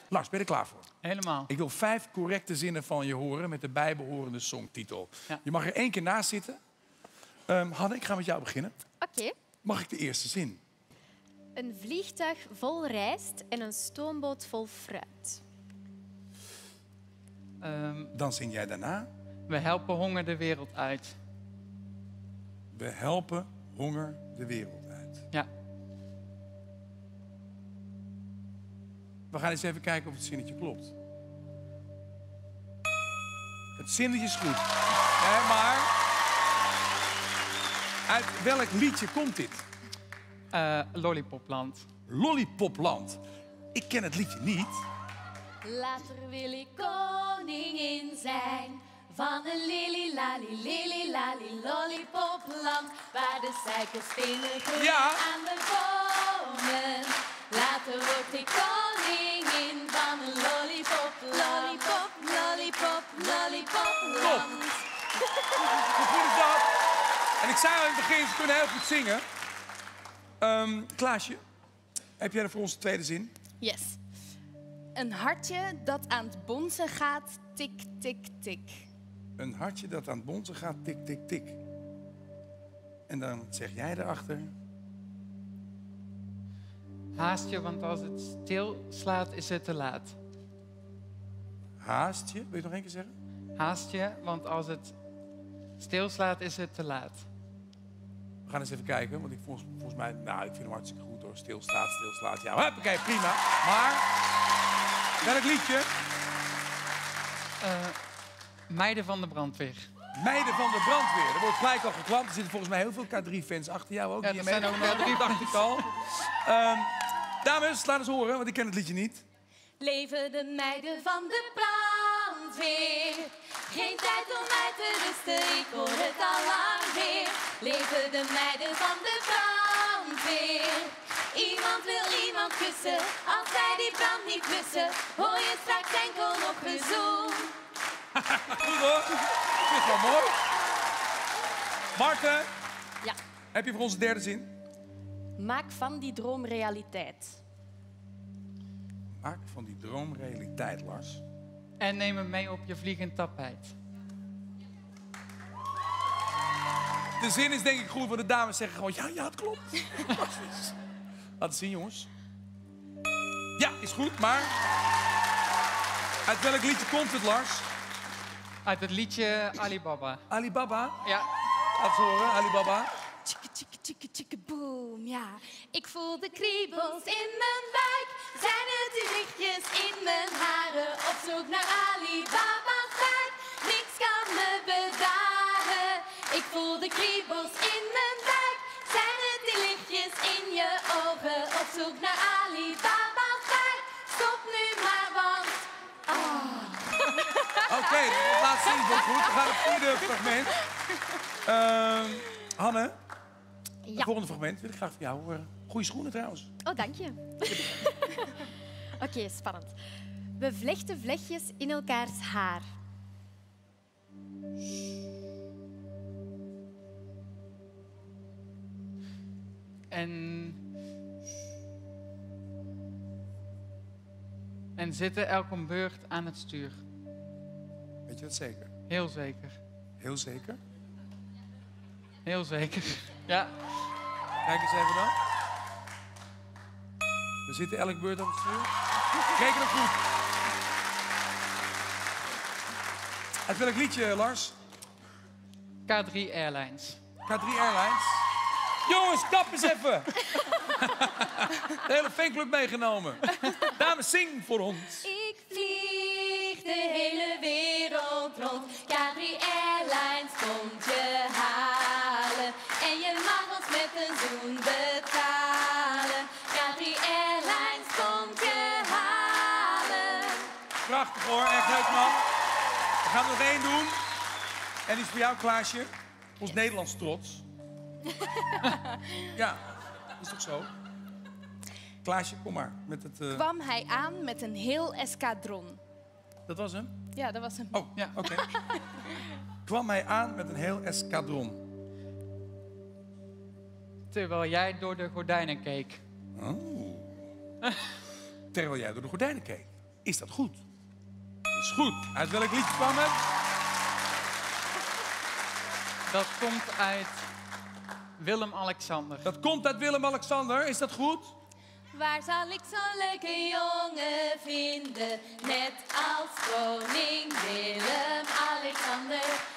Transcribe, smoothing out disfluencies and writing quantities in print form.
Lars, ben je er klaar voor? Helemaal. Ik wil 5 correcte zinnen van je horen met de bijbehorende songtitel. Ja. Je mag er 1 keer naast zitten. Hanne, ik ga met jou beginnen. Oké. Mag ik de eerste zin? Een vliegtuig vol rijst en een stoomboot vol fruit. Dan zing jij daarna. We helpen honger de wereld uit. We helpen honger de wereld uit. Ja. We gaan eens even kijken of het zinnetje klopt. Het zinnetje is goed. Maar uit welk liedje komt dit? Lollipopland. Lollipopland. Ik ken het liedje niet. Later wil ik koningin zijn van een lili lali lollipopland, waar de suikerspinnen groeien Ja. aan de bomen. Later word ik koningin van een lollipopland. Lollipopland. Hoe goed is dat? En ik zei al in het begin, ze kunnen heel goed zingen. Klaasje, heb jij er voor ons de tweede zin? Yes. Een hartje dat aan het bonzen gaat, tik, tik, tik. Een hartje dat aan het bonzen gaat, tik, tik, tik. En dan zeg jij erachter. Haast je, want als het stilslaat is het te laat. Haast je, wil je het nog 1 keer zeggen? Haast je, want als het stilslaat is het te laat. We gaan eens even kijken, want volgens mij, nou, ik vind hem hartstikke goed hoor. Stilslaat. Ja, hoppakee, prima. Maar, welk liedje? Meiden van de brandweer. Meiden van de brandweer. Er wordt gelijk al geklapt. Er zitten volgens mij heel veel K3-fans achter jou ook. Ja, die er zijn meedoen. ook nog 3, dacht ik al. Dames, laat eens horen, want ik ken het liedje niet. Leven de meiden van de brandweer. Geen tijd om mij te rusten, ik hoor het al lang weer. Leven de meiden van de brandweer. Iemand wil iemand kussen, als zij die brand niet blussen, hoor je straks enkel nog gezoem. Goed hoor. Ik vind het wel mooi. Marten, Ja. heb je voor ons de derde zin? Maak van die droom realiteit. Maak van die droom realiteit, Lars. En neem hem mee op je vliegend tapijt. De zin is denk ik goed, want de dames zeggen gewoon... Ja, het klopt. Fantastisch. Laat het zien, jongens. Ja, is goed, maar... Uit welk liedje komt het, Lars? Uit het liedje Alibaba. Alibaba? Ja. Laat het horen, Alibaba. Tjikke, tjikke, tjikke, tjikke, boom, ja. Ik voel de kriebels in mijn buik. Zijn het die lichtjes in mijn haren? Op zoek naar Alibaba's tijd. Niks kan me bedaren. Ik voel de kriebels in mijn buik. Zijn het die lichtjes in je ogen? Op zoek naar Alibaba's tijd. Stop nu maar, want... Oké, het laatste is wel goed. We gaan het vierde fragment. Hanne, het Ja. volgende fragment wil ik graag van jou horen. Goeie schoenen trouwens. Oh, dank je. Oké, spannend. We vlechten vlechtjes in elkaars haar. En zitten elk een beurt aan het stuur. Weet je dat zeker? Heel zeker. Heel zeker? Heel zeker. Ja. Kijk eens even dan. We zitten elk beurt op het stuur. Reken het goed. Uit welk liedje, Lars? K3 Airlines. K3 Airlines. Jongens, kap eens even. De hele fanclub meegenomen. Dames, zing voor ons. Ik vlieg de hele wereld rond. K3 Airlines komt je halen. En je mag ons met een zoen betalen. K3 Airlines komt je halen. Prachtig hoor, echt leuk man. We gaan er nog 1 doen. En die is voor jou, Klaasje. Ons Nederlands trots. Ja, is toch zo? Klaasje, kom maar. Met het, Kwam hij aan met een heel eskadron. Dat was hem? Ja, dat was hem. Oh, ja, oké. Kwam hij aan met een heel eskadron. Terwijl jij door de gordijnen keek. Oh. Terwijl jij door de gordijnen keek. Is dat goed? Is goed. Uit welk liedje kwam het? Dat komt uit Willem-Alexander. Dat komt uit Willem-Alexander. Is dat goed? Waar zal ik zo'n leuke jongen vinden? Net als koning Willem-Alexander.